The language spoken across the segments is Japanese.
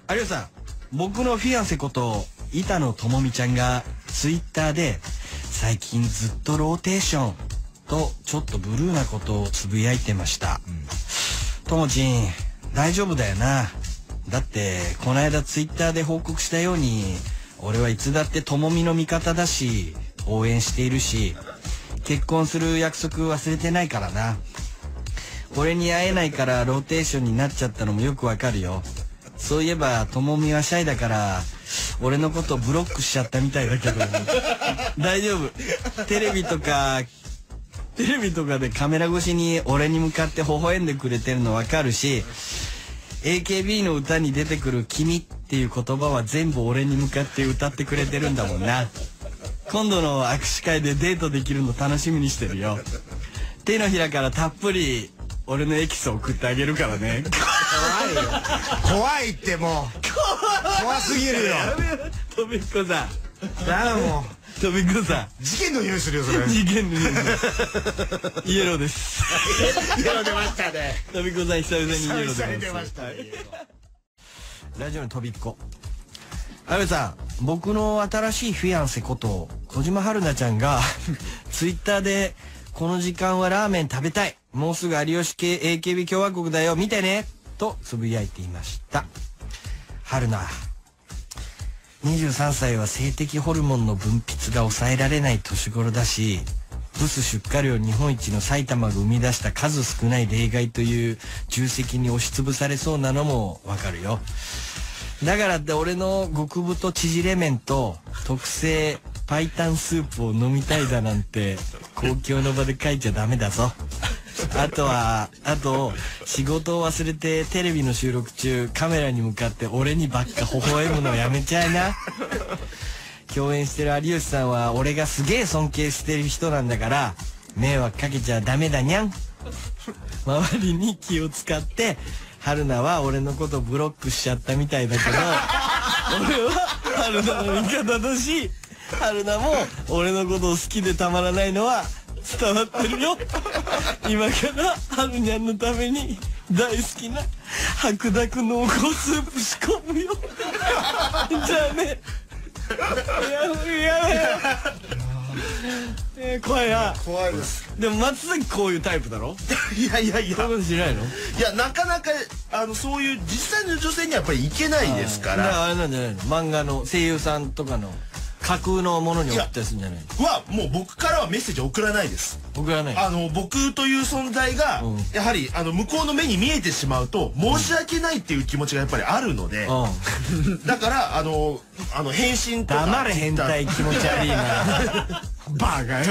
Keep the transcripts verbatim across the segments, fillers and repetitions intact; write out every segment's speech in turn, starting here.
有吉さん、僕のフィアンセこと板野友美ちゃんがツイッターで最近ずっとローテーションとちょっとブルーなことをつぶやいてました。ともちん大丈夫だよな。だってこの間ツイッターで報告したように俺はいつだって友美の味方だし応援しているし、結婚する約束忘れてないからな。俺に会えないからローテーションになっちゃったのもよくわかるよ。そういえば友美はシャイだから俺のことブロックしちゃったみたいだけど大丈夫。テレビとかテレビとかでカメラ越しに俺に向かって微笑んでくれてるのわかるし、 エーケービー の歌に出てくる君っていう言葉は全部俺に向かって歌ってくれてるんだもんな。今度の握手会でデートできるの楽しみにしてるよ。手のひらからたっぷり俺のエキスを送ってあげるからね。 怖いよ。怖いってもう怖すぎるよ。 とびっこさん、 だもうとびっこさん、 事件の匂いするよそれ。 事件の匂いイエローです。 イエロー出ましたね。 とびっこさん久々にイエロー久々に出まし出ましたね。 た。ラジオのとびっこ、阿部さん、僕の新しいフィアンセこと小島春菜ちゃんがツイッターでこの時間はラーメン食べたい、もうすぐ有吉系 エーケービー 共和国だよ見てねとつぶやいていました。春菜、にじゅうさんさいは性的ホルモンの分泌が抑えられない年頃だし、ブス出荷量日本一の埼玉が生み出した数少ない例外という重責に押しつぶされそうなのもわかるよ。だからって俺の極太縮れ麺と特製パイタンスープを飲みたいだなんて公共の場で書いちゃダメだぞ。あとはあと仕事を忘れてテレビの収録中カメラに向かって俺にばっか微笑むのやめちゃいな。共演してる有吉さんは俺がすげえ尊敬してる人なんだから迷惑かけちゃダメだにゃん。周りに気を使って春菜は俺のことブロックしちゃったみたいだけど俺は春菜の味方だし、春菜も俺のことを好きでたまらないのは伝わってるよ。今から春にゃんのために大好きな白濁濃厚スープ仕込むよ。じゃあね。いやいやいやえー、怖いな。 怖いです。 でも松崎こういうタイプだろ。 いやいやいや、 そういうことしないの？ いやなかなかあのそういう実際の女性にはやっぱりいけないですかだからら。 あれなんじゃないの、漫画の声優さんとかの架空のものに送ったりするんじゃないの？ はもう僕からはメッセージ送らないです。 送らない。 あの僕という存在が、 うん、 やはりあの向こうの目に見えてしまうと申し訳ないっていう気持ちがやっぱりあるので、 うん、 だからあのあの返信とか黙れ変態気持ち悪いな。バカよ。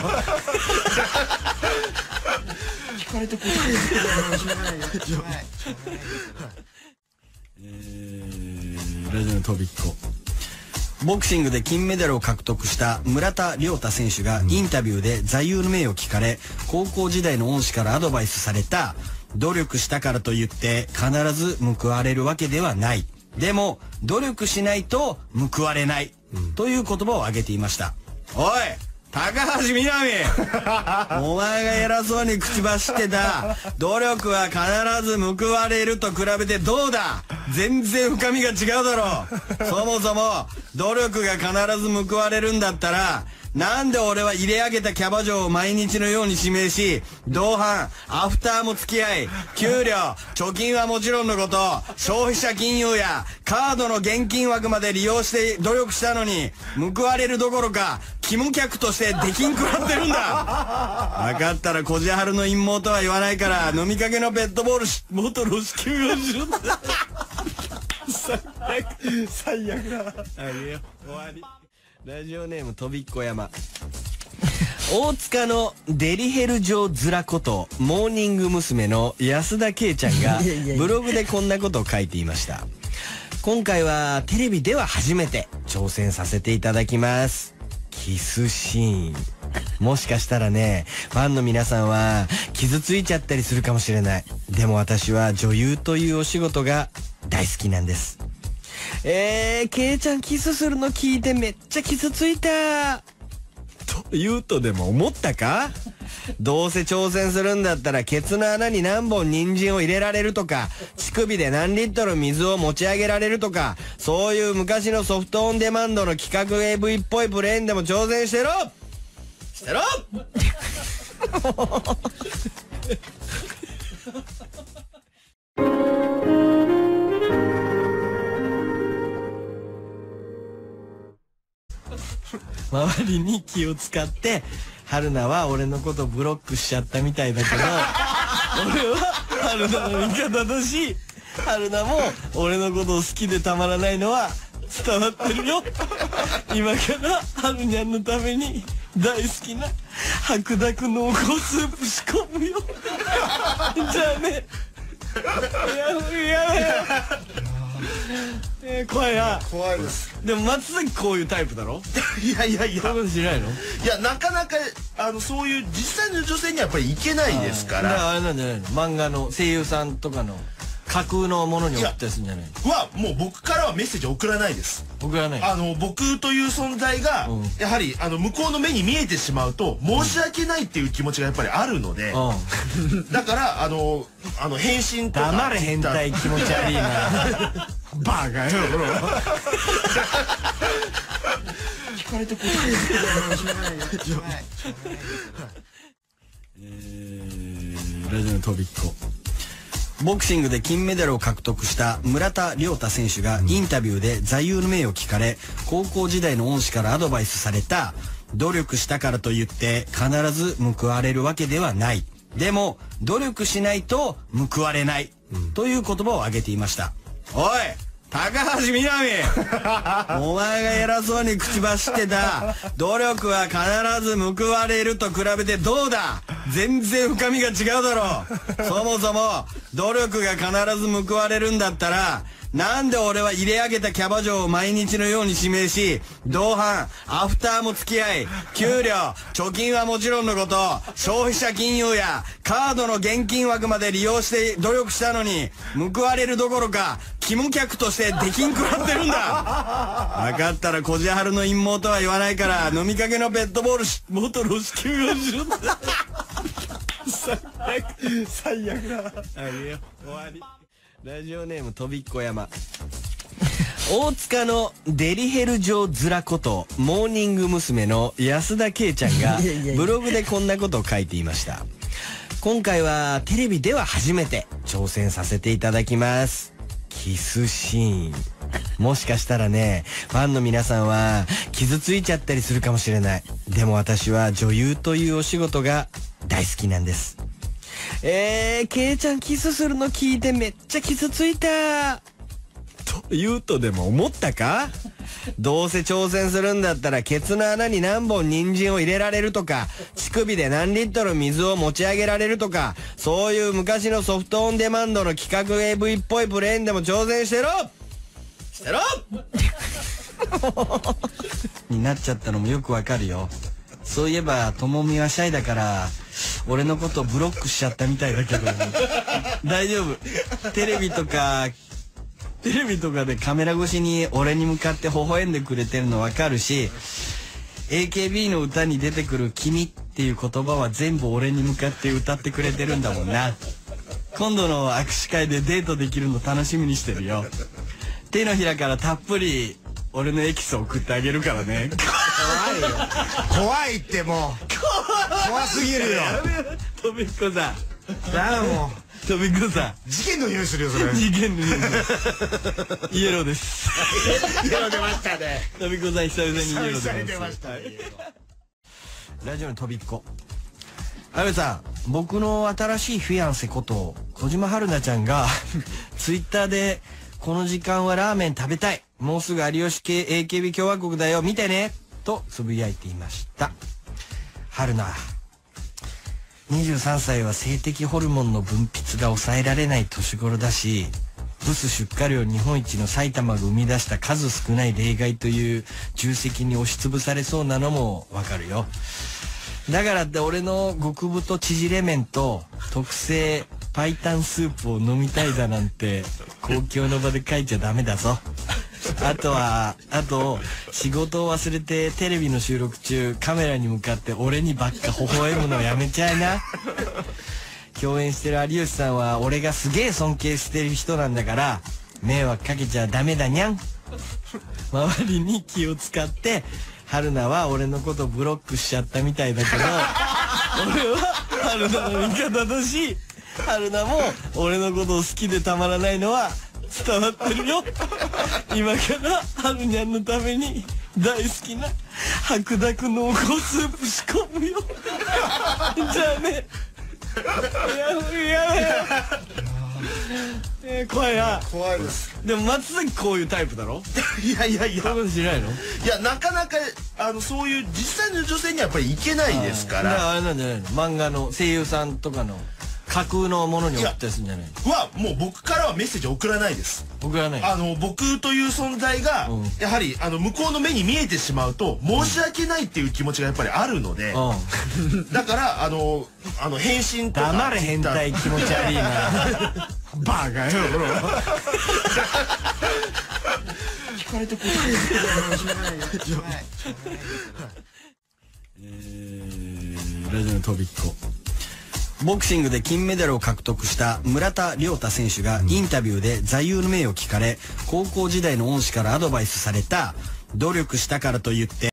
聞かれて答える。しょうがないよ。しょうがない。 えー、ラジオのとびっこ、ボクシングで金メダルを獲得した村田諒太選手がインタビューで座右の銘を聞かれ、高校時代の恩師からアドバイスされた、努力したからといって必ず報われるわけではない、でも努力しないと報われない、うん、という言葉を挙げていました。おい高橋みなみお前が偉そうに口走ってた努力は必ず報われると比べてどうだ、全然深みが違うだろう。そもそも努力が必ず報われるんだったらなんで俺は入れ上げたキャバ嬢を毎日のように指名し、同伴アフターも付き合い、給料貯金はもちろんのこと消費者金融やカードの現金枠まで利用して努力したのに報われるどころか肝客として出禁食らってるんだ。分かったらこじはるの陰謀とは言わないから飲みかけのペットボールボトルを支給用しろって。最悪最悪だ。あげよ終わり。ラジオネームとびっこ山。大塚のデリヘル嬢面ことモーニング娘。の安田圭ちゃんがブログでこんなことを書いていました。今回はテレビでは初めて挑戦させていただきます。キスシーン。もしかしたらね、ファンの皆さんは傷ついちゃったりするかもしれない。でも私は女優というお仕事が大好きなんです。えー、ケイちゃんキスするの聞いてめっちゃ傷ついたと言うとでも思ったか。 どうせ挑戦するんだったらケツの穴に何本人参を入れられるとか、乳首で何リットル水を持ち上げられるとか、そういう昔のソフトオンデマンドの企画 エーブイ っぽいプレーンでも挑戦してろしてろ周りに気を使って春菜は俺のことブロックしちゃったみたいだけど俺は春菜の味方だし、春菜も俺のことを好きでたまらないのは伝わってるよ。今から春にゃんのために大好きな白濁濃厚スープ仕込むよ。じゃあね。いやいやえー、怖いな。 怖いです。 でも松崎こういうタイプだろ。 いやいやいや、 そういうことしないの？ いや、なかなかあのそういう実際の女性にはやっぱりいけないですかだからら。 あれなんじゃないの、漫画の声優さんとかの架空のものに送ったりするんじゃないの？ はもう僕からはメッセージ送らないです。 送らない。 あの僕という存在が、 うんやはりあの向こうの目に見えてしまうと申し訳ないっていう気持ちがやっぱりあるので、 うん、 だからあのあの返信とか黙れ変態気持ち悪いな。バカよ。 聞かれて答えー、ラジオのとびっこ。ボクシングで金メダルを獲得した村田諒太選手がインタビューで座右の銘を聞かれ、高校時代の恩師からアドバイスされた。努力したからといって必ず報われるわけではない。でも努力しないと報われない、うん、という言葉を挙げていました。おい高橋みなみお前が偉そうに口走ってた努力は必ず報われると比べてどうだ。全然深みが違うだろう。そもそも努力が必ず報われるんだったら、なんで俺は入れ上げたキャバ嬢を毎日のように指名し、同伴アフターも付き合い、給料貯金はもちろんのこと、消費者金融やカードの現金枠まで利用して努力したのに、報われるどころか肝客として出禁食らってるんだ。分かったらこじはるの陰謀とは言わないから、飲みかけのペットボールボトルを支給をしろって。最悪最悪だ。あげよ終わり。ラジオネームとびっこ山。大塚のデリヘル嬢面ことモーニング娘。の安田圭ちゃんがブログでこんなことを書いていました。今回はテレビでは初めて挑戦させていただきます。キスシーン。もしかしたらね、ファンの皆さんは傷ついちゃったりするかもしれない。でも私は女優というお仕事が大好きなんです。えー、ケイちゃんキスするの聞いてめっちゃ傷ついたと言うとでも思ったか。どうせ挑戦するんだったらケツの穴に何本人参を入れられるとか、乳首で何リットル水を持ち上げられるとか、そういう昔のソフトオンデマンドの企画 エーブイ っぽいプレーンでも挑戦してろしてろになっちゃったのもよくわかるよ。そういえばともみはシャイだから俺のことブロックしちゃったみたいだけど大丈夫。テレビとかテレビとかでカメラ越しに俺に向かって微笑んでくれてるのわかるし、 エーケービー の歌に出てくる君っていう言葉は全部俺に向かって歌ってくれてるんだもんな。今度の握手会でデートできるの楽しみにしてるよ。手のひらからたっぷり俺のエキスを送ってあげるからね。 怖いよ。怖いってもう怖すぎるよ。 とびっこさんだもうとびっこさん事件の匂いするよそれ。 事件の匂いイエローです。 イエロー出ましたね。 とびっこさん久々にイエロー久々に出出ましましたね。 た。ラジオのとびっこ。阿部さん、僕の新しいフィアンセこと小島春菜ちゃんがツイッターでこの時間はラーメン食べたい、もうすぐ有吉系 エーケービー 共和国だよ見てねとつぶやいていました。春菜にじゅうさんさいは性的ホルモンの分泌が抑えられない年頃だし、ブス出荷量日本一の埼玉が生み出した数少ない例外という重責に押しつぶされそうなのもわかるよ。だからって俺の極太縮れ麺と特製パイタンスープを飲みたいだなんて公共の場で書いちゃダメだぞ。 あとはあと仕事を忘れてテレビの収録中カメラに向かって俺にばっか微笑むのやめちゃいな。共演してる有吉さんは俺がすげえ尊敬してる人なんだから迷惑かけちゃダメだにゃん。周りに気を使って春菜は俺のことブロックしちゃったみたいだけど俺は春菜の味方だし春菜も俺のことを好きでたまらないのは伝わってるよ。今から春にゃんのために大好きな白濁濃厚スープ仕込むよ。じゃあね。いやいやいやえー、怖いな。 怖いです。 でも松崎こういうタイプだろ。 いやいやいや、 そういうことしないの？ いや、なかなかあのそういう実際の女性にはやっぱりいけないですかだからら。 あれなんじゃないの？漫画の声優さんとかの架空のものに送ったりするんじゃないの？ はもう僕からはメッセージ送らないです。 僕はない。 あの僕という存在が、 うんやはりあの向こうの目に見えてしまうと申し訳ないっていう気持ちがやっぱりあるので、 うん。 だからあのあの返信とか黙れ変態気持ち悪いな。バカよ。 聞かれて答えーラジオのとびっこ。ボクシングで金メダルを獲得した村田諒太選手がインタビューで座右の銘を聞かれ、高校時代の恩師からアドバイスされた、努力したからといって